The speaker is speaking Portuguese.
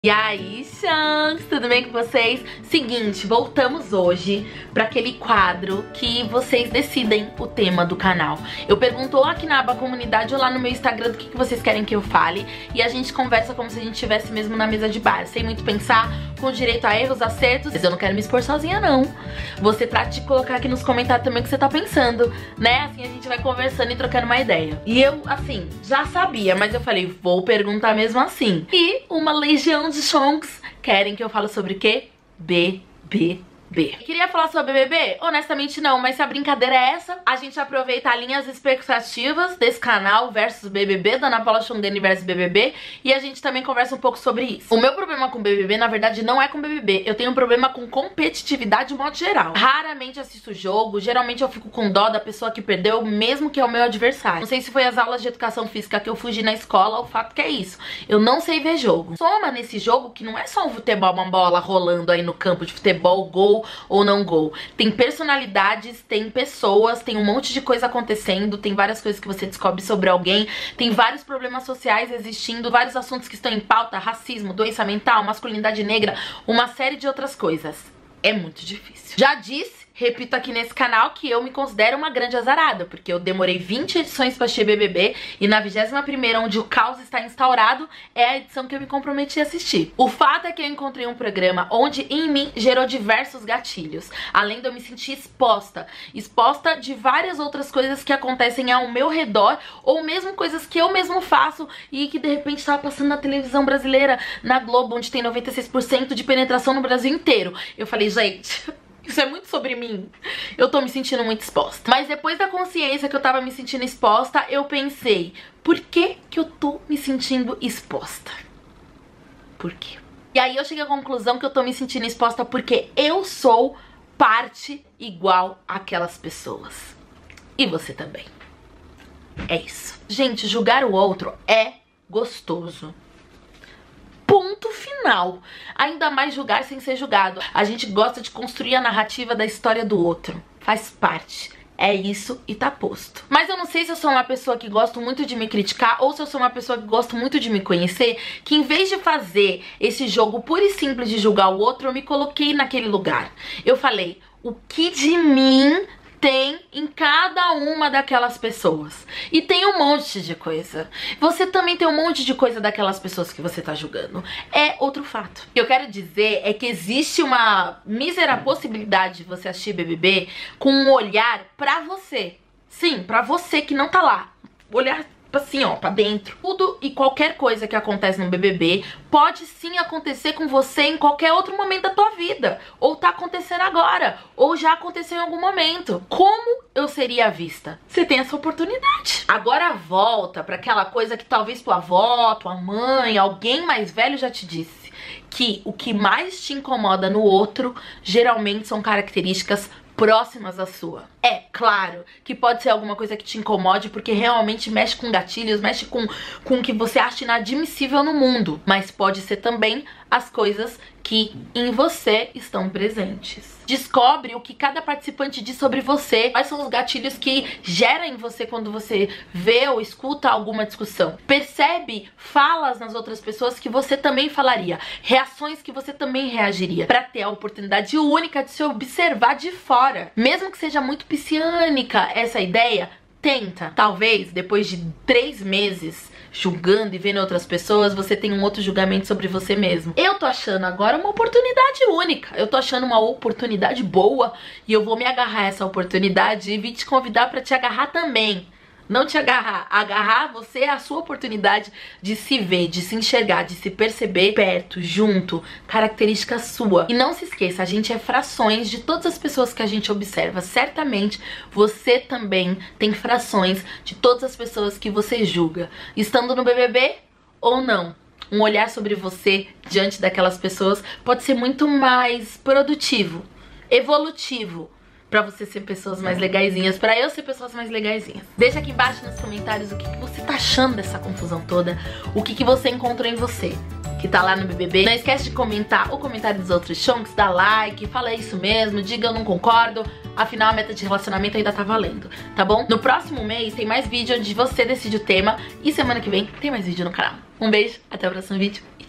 E aí, Shanks, tudo bem com vocês? Seguinte, voltamos hoje para aquele quadro que vocês decidem o tema do canal. Eu pergunto ou aqui na aba comunidade ou lá no meu Instagram do que vocês querem que eu fale. E a gente conversa como se a gente estivesse mesmo na mesa de bar, sem muito pensar, com direito a erros, acertos. Mas eu não quero me expor sozinha, não. Você trata de colocar aqui nos comentários também o que você tá pensando, né? Assim a gente vai conversando e trocando uma ideia. E eu, assim, já sabia, mas eu falei, vou perguntar mesmo assim. E uma legião de Shanks querem que eu fale sobre o quê? BBB. Queria falar sobre BBB? Honestamente não, mas se a brincadeira é essa, a gente aproveita a linha as expectativas desse canal versus BBB, da Ana Paula Chongani versus BBB, e a gente também conversa um pouco sobre isso. O meu problema com BBB, na verdade, não é com BBB, eu tenho um problema com competitividade de modo geral. Raramente assisto jogo, geralmente eu fico com dó da pessoa que perdeu, mesmo que é o meu adversário. Não sei se foi as aulas de educação física que eu fugi na escola, o fato que é isso. Eu não sei ver jogo. Soma nesse jogo que não é só um futebol, uma bola rolando aí no campo de futebol, gol ou não gol. Tem personalidades, tem pessoas, tem um monte de coisa acontecendo, tem várias coisas que você descobre sobre alguém, tem vários problemas sociais existindo, vários assuntos que estão em pauta, racismo, doença mental, masculinidade negra, uma série de outras coisas. É muito difícil. Já disse, repito aqui nesse canal, que eu me considero uma grande azarada, porque eu demorei 20 edições pra assistir BBB e na 21ª, onde o caos está instaurado, é a edição que eu me comprometi a assistir. O fato é que eu encontrei um programa onde em mim gerou diversos gatilhos, além de eu me sentir exposta de várias outras coisas que acontecem ao meu redor, ou mesmo coisas que eu mesmo faço e que de repente estava passando na televisão brasileira, na Globo, onde tem 96% de penetração no Brasil inteiro. Eu falei, gente, isso é muito sobre mim. Eu tô me sentindo muito exposta. Mas depois da consciência que eu tava me sentindo exposta, eu pensei, por que que eu tô me sentindo exposta? Por quê? E aí eu cheguei à conclusão que eu tô me sentindo exposta porque eu sou parte igual àquelas pessoas. E você também. É isso. Gente, julgar o outro é gostoso. Ponto final. Ainda mais julgar sem ser julgado. A gente gosta de construir a narrativa da história do outro. Faz parte. É isso e tá posto. Mas eu não sei se eu sou uma pessoa que gosto muito de me criticar ou se eu sou uma pessoa que gosto muito de me conhecer, que em vez de fazer esse jogo puro e simples de julgar o outro, eu me coloquei naquele lugar. Eu falei, o que de mim tem em cada uma daquelas pessoas? E tem um monte de coisa. Você também tem um monte de coisa daquelas pessoas que você tá julgando. É outro fato. O que eu quero dizer é que existe uma mísera possibilidade de você assistir BBB com um olhar pra você. Sim, pra você que não tá lá. Olhar assim, ó, pra dentro. Tudo e qualquer coisa que acontece no BBB pode sim acontecer com você em qualquer outro momento da tua vida. Ou tá acontecendo agora, ou já aconteceu em algum momento. Como eu seria vista? Você tem essa oportunidade. Agora volta pra aquela coisa que talvez tua avó, tua mãe, alguém mais velho já te disse. Que o que mais te incomoda no outro, geralmente são características próximas à sua. É claro que pode ser alguma coisa que te incomode porque realmente mexe com gatilhos, mexe com o que você acha inadmissível no mundo. Mas pode ser também as coisas que em você estão presentes. Descobre o que cada participante diz sobre você. Quais são os gatilhos que geram em você quando você vê ou escuta alguma discussão. Percebe falas nas outras pessoas que você também falaria. Reações que você também reagiria. Pra ter a oportunidade única de se observar de fora. Mesmo que seja muito pisciânica essa ideia, tenta. Talvez depois de 3 meses julgando e vendo outras pessoas, você tem um outro julgamento sobre você mesmo. Eu tô achando agora uma oportunidade única. Eu tô achando uma oportunidade boa e eu vou me agarrar a essa oportunidade e vim te convidar pra te agarrar também. Não te agarrar. Agarrar você é a sua oportunidade de se ver, de se enxergar, de se perceber perto, junto, característica sua. E não se esqueça, a gente é frações de todas as pessoas que a gente observa. Certamente você também tem frações de todas as pessoas que você julga. Estando no BBB ou não. Um olhar sobre você diante daquelas pessoas pode ser muito mais produtivo, evolutivo, pra você ser pessoas mais legaizinhas, pra eu ser pessoas mais legaizinhas. Deixa aqui embaixo nos comentários o que você tá achando dessa confusão toda, o que você encontrou em você, que tá lá no BBB. Não esquece de comentar o comentário dos outros Shanks, dá like, fala isso mesmo, diga eu não concordo, afinal a meta de relacionamento ainda tá valendo, tá bom? No próximo mês tem mais vídeo onde você decide o tema e semana que vem tem mais vídeo no canal. Um beijo, até o próximo vídeo.